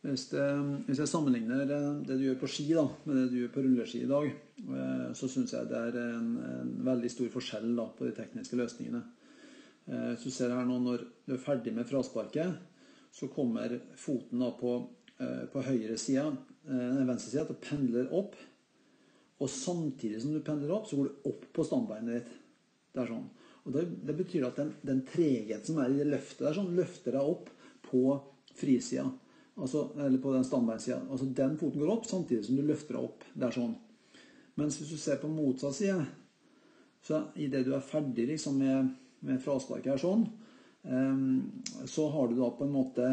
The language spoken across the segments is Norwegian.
Hvis jeg sammenligner det du gjør på ski da, med det du gjør på rulleski i dag, så synes jeg det en veldig stor forskjell da, på de tekniske løsningene. Så ser jeg her nå, når du ferdig med frasparket, så kommer foten da på høyre siden, venstre siden, til å pendle opp, og samtidig som du pendler opp, så går du opp på standbeinet ditt. Det sånn. Og det betyr at den treghet som i det løftet der, sånn, løfter deg opp på frisiden. Altså, eller på den standbeinsiden. Altså den foten går opp samtidig som du løfter deg opp. Det sånn. Mens hvis du ser på motsatt side, så i det du ferdig liksom, med frasparket her sånn, så har du da på en måte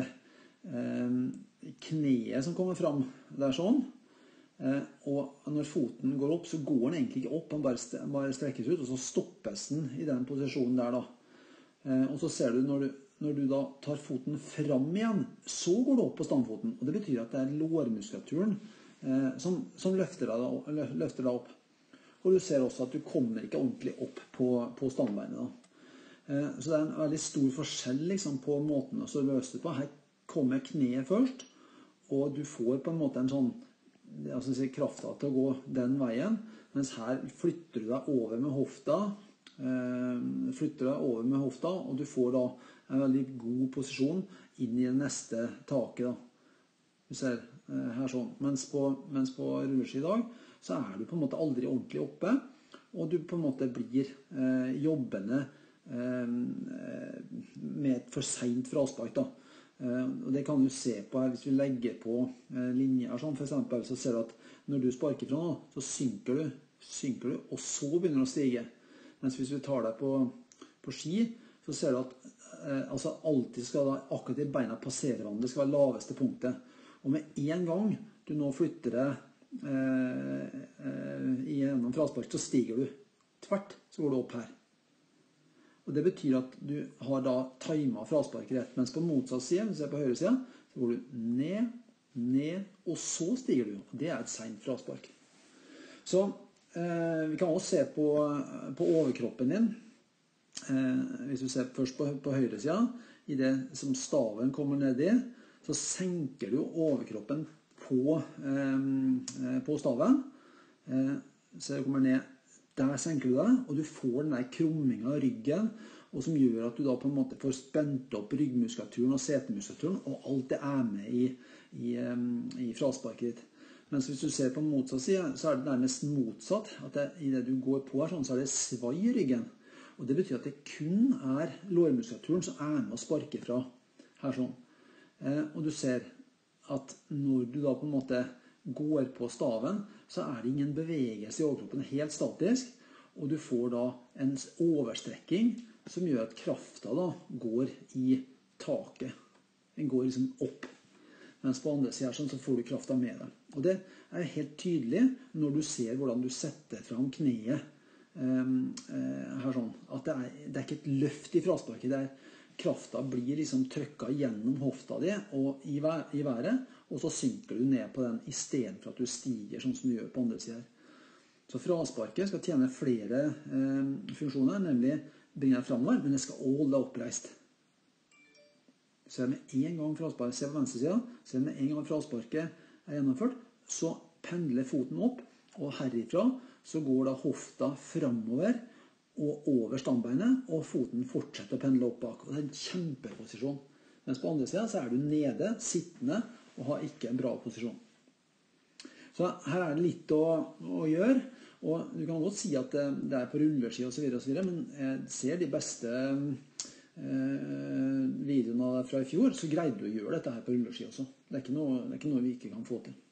kneet som kommer fram der sånn. Og når foten går opp, så går den egentlig ikke opp, den bare strekkes ut, og så stoppes den i den posisjonen der da. Og så ser du når du da tar foten fram igjen, så går du opp på standfoten. Og det betyr at det lårmuskulaturen som løfter deg opp. Og du ser også at du kommer ikke ordentlig opp på standbeinet da. Så det en veldig stor forskjell liksom, på måten å løse det på. Her kommer kneet først, og du får på en måte en sånn krafta til å gå den veien, mens her flytter du deg over med hofta, og du får da en veldig god posisjon inn i det neste taket da. Du ser her sånn. Mens på rulleski i dag, så du på en måte aldri ordentlig oppe, og du på en måte blir jobbende med et for sent fraspark da. Og det kan du se på her, hvis vi legger på linjer sånn, for eksempel, så ser du at når du sparker fra nå, så synker du, og så begynner du å stige. Mens hvis vi tar deg på ski, så ser du at alltid skal da akkurat i beina passere hverandre, det skal være laveste punktet. Og med en gang du nå flytter deg gjennom fraspark, så stiger du tvert, så går du opp her. Og det betyr at du har da timet frasparket rett, mens på motsatt side, hvis du ser på høyre side, så går du ned, og så stiger du. Og det et sent fraspark. Så vi kan også se på overkroppen din. Hvis du ser først på høyre side, i det som staven kommer ned i, så senker du overkroppen på staven. Så det kommer ned. Der senker du deg, og du får den der krummingen av ryggen, og som gjør at du da på en måte får spent opp ryggmuskulaturen og setemuskulaturen, og alt det med i frasparket ditt. Mens hvis du ser på motsatt side, så det nærmest motsatt, at i det du går på her sånn, så det svai i ryggen. Og det betyr at det kun lårmuskulaturen som med å sparke fra her sånn. Og du ser at når du da på en måte går på staven, så det ingen bevegelse i overkroppen, helt statisk, og du får da en overstrekking som gjør at krafta da går i taket. Den går liksom opp. Mens på andre siden så får du krafta med deg. Og det helt tydelig når du ser hvordan du setter fram kneet her sånn, at det ikke et løft i frasparket, krafta blir liksom trykket gjennom hofta di og i været, og så synker du ned på den i stedet for at du stiger sånn som du gjør på andre sider. Så frasparket skal tjene flere funksjoner, nemlig bringe deg fremover, men det skal også holde deg oppreist. Så med en gang frasparket, se på venstre siden, så med en gang frasparket gjennomført, så pendler foten opp, og herifra så går da hofta fremover og over standbeinet, og foten fortsetter å pendle opp bak. Og det en kjempeposisjon. Mens på andre siden så du nede, sittende, og har ikke en bra posisjon. Så her det litt å gjøre, og du kan godt si at det på rulleski og så videre, men jeg ser de beste videoene fra i fjor, så greide du å gjøre dette her på rulleski også. Det ikke noe vi ikke kan få til.